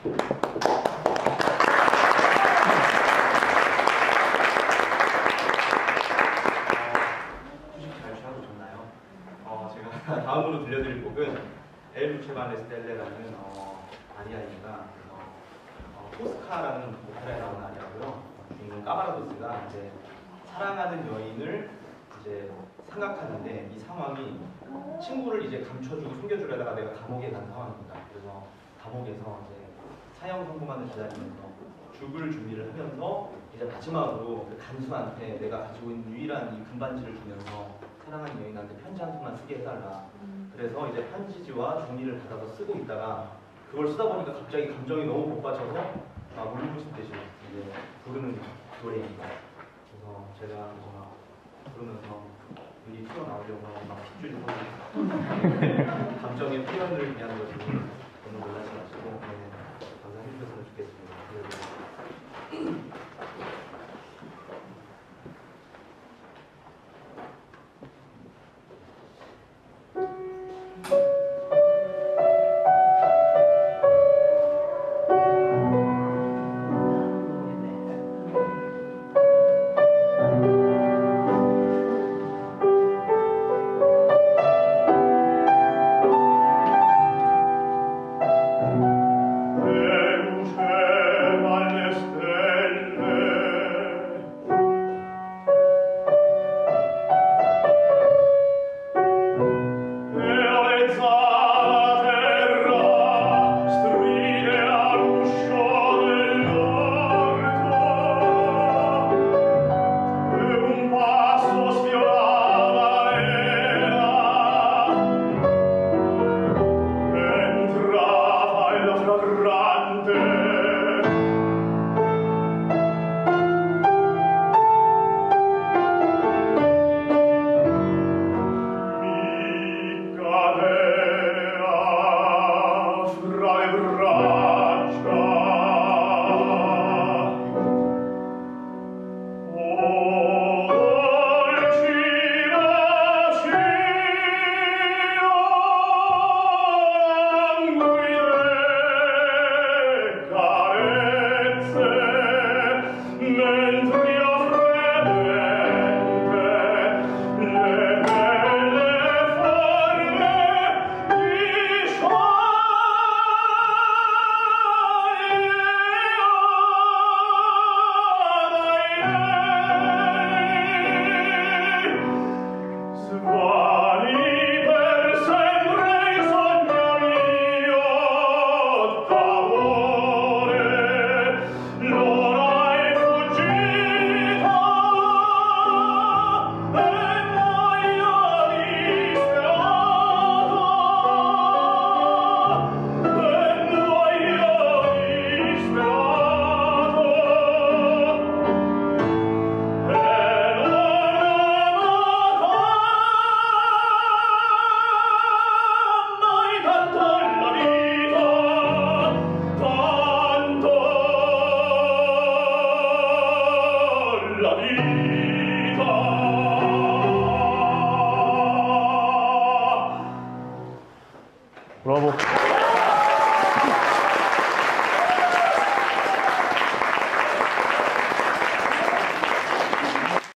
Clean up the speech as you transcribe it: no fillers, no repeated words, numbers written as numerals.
제가 다음으로 들려드릴 곡은 엘 루체반레 스텔레라는 아리아입니다. 토스카라는 오페라에 나오는 아리아고요. 주인공 까마라도스가 이제 사랑하는 여인을 이제 생각하는데 이 상황이 친구를 이제 감춰주고 숨겨주려다가 내가 감옥에 간 상황입니다. 그래서 감옥에서 이제 사형 선고만을 기다리면서 죽을 준비를 하면서 이제 마지막으로 그 간수한테 내가 가지고 있는 유일한 이 금반지를 주면서 사랑하는 여인한테 편지 한 통만 쓰게 해달라. 그래서 이제 편지지와 종이를 받아서 쓰고 있다가 그걸 쓰다 보니까 갑자기 감정이 너무 복받쳐서 울부짖듯이 이제 부르는 노래입니다. 그래서 제가 부르면서 눈이 튀어나오려고 막 핏줄이 보고 감정의 표현을 위한 것이 너무 놀라지 마시고 감사해 주셨으면 좋겠습니다. 브라보.